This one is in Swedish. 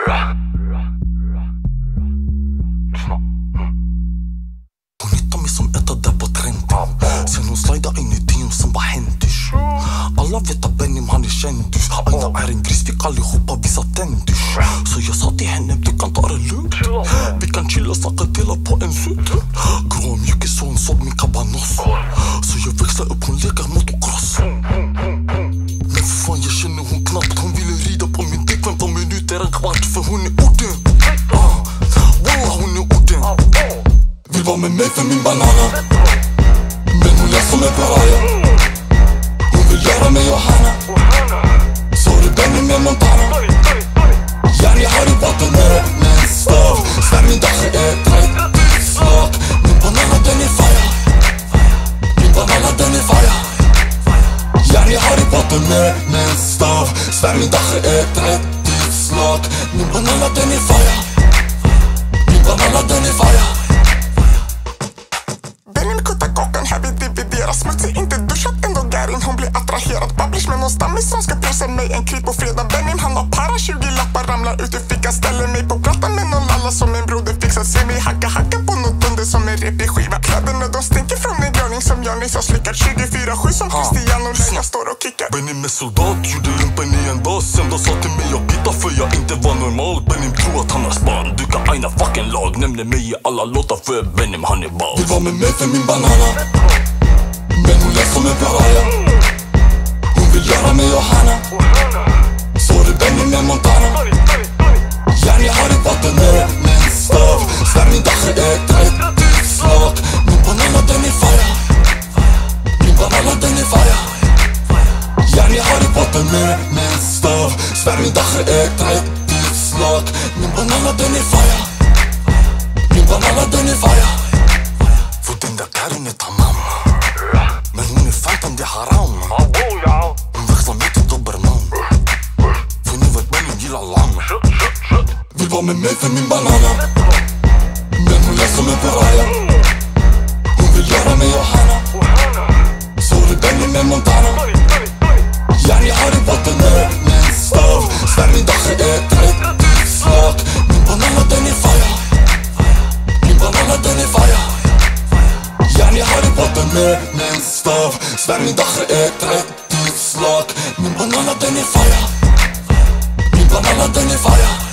Hon hittar mig som etta där på trenden. Sen hon slidar in i DM som bara händish. Alla vet att Benim han är kändis. Aina är en gris, fick allihopa visa tändis. Så jag sa till henne, du kan ta det lugnt. Vi kan chilla, snacka, dela på en sutt. Grå och mjukis så hon såg min cabanos. Så jag växlar upp, hon leker motocross. Men för fan jag känner hon knappt. Hon ville rida på min däck 15 minuter, en kvart. För hon är orden. Wallah hon är orden. Vill vara med mig för min banana. Men hon är som en paraya. Hon vill göra mig och Hanna. Så det Benim med Montana. Yani har i vatten med en stav. Svär min dag är 30 slag. Min banana den är fire. Min banana den är fire. Yani har i vatten med en stav. Svär min dag är 30 slag. Min banana den är fire. Min banana den är fire. Benim kuttar kocken här vi dividerar. Smutsig, inte duschat, ändå Garin. Hon blir attraherad. Babblish med någon stammis som ska pressa mig en klipp på fredag. Benim han har para, 20 lappar ramlar ut ur fickan. Ställer mig på plattan med någon lalla som en broder fixar. Ser mig hacka på något under som en repig skiva. Kläderna de stinker från en görning som jag nyss har slickat. 24/7 som Cristiano när jag står och kickar. Benim är soldat, gjorde lumpen i en dag. Sen då sa till mig jag gitta för jag inte var normal. Benim tror att han har span, du kan aina fucking lag. Nämner mig i alla låtar för Benim han är ball. Vill vara med mig för min banana. Men hon är som en paraya. Hon vill göra mig och Hanna. Så det Benim med Montana. Yani har i vatten med en stav. Svär min dag är 30 slag. Min banana den är fire. Min banana den är fire. Yani har i vatten med en stav. Svär min dag är 30 slag. Min banana den är fire. Min banana den är fire. För den där Karin är tamam. Men hon är fantan, det är haram. Hon växlar mig till dobermann. För ni vet Benim gillar lamm. Vill vara med mig för min banana. Men hon är som en paraya. Hon vill göra mig och Hanna. Så det Benim med Montana. Yani har i vatten med en stav. Svär min dag är 30 slag. Min banana den är fire. Min banana den är fire. Yani har i vatten med en stav. Svär min dag är 30 slag. Min banana den är fire. Min banana den är fire.